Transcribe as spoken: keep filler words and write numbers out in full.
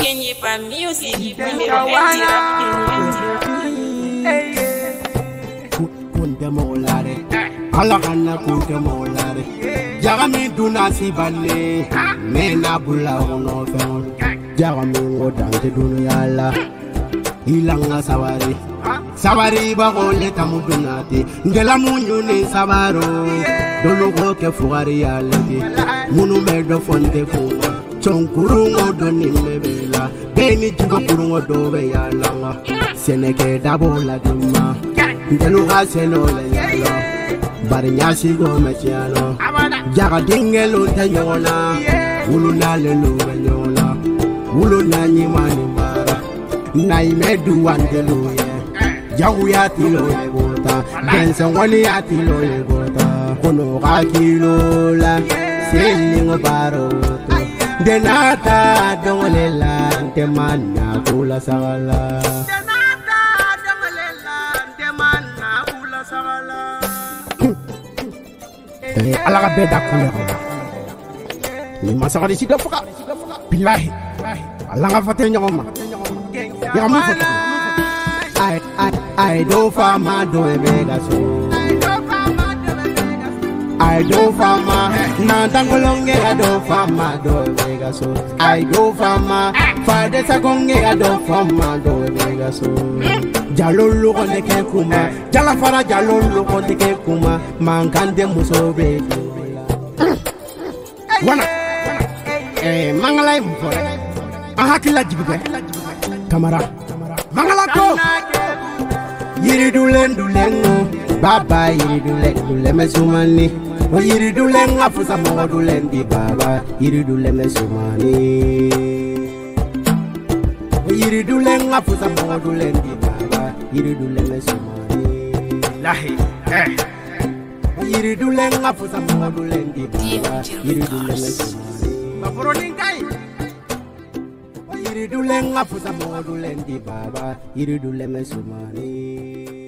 Kenny for music. Kunde molare, ala kana kunde molare. Jagami dunasi balle, mena bula ono feng. Jagami ngodante dunyala, ilanga sawari. Sabari bagole tamudunati, ngela munyuni sabaro. Dolo ke fuari alati, munu medo fonte fuwa. Chonkurungo doni mebela, beni jugo kurungo dobe yalanga. Seneke dabola duma, ngelu haselo le yalo. Bari nyasi go mechiano, jaga dingelu tenyona. Ulu nale luwe nyola, ulu nanyi mani mara. Nai medu wandelu ye, jagu ya tilo ye bota. Benson wali ya tilo ye bota. Kono kakilo la, selingo baro. Denata dongolela ntemana kula sagala. Denata dongolela ntemana kula sagala. Eh, alaga beda kula kula. Ni masakari sida fuka. Billahi. Alaga fate nyoma. Ya mu fate. I I I do fama do bega so. I do fama, na dangolonge I do fama do vega so. I do fama, fade sagonge I do fama do vega so. Jalolo konde ke kuma, jala fara jalolo konde ke kuma, mangande musobe. Wana, eh mangalai mpo, ahakila jibbe, kamara, mangala ko. Yiri dulen dulengo, baba yiri dulen dulen mesumani. O yiri dulen afusa mo dulen di baba, yiri dulen mesumani. O yiri dulen afusa mo dulen di baba, yiri dulen mesumani. Lahi, eh. O yiri dulen afusa mo dulen di baba, yiri dulen mesumani. Mafroning kai. O yiri dulen afusa mo dulen di baba, yiri dulen mesumani.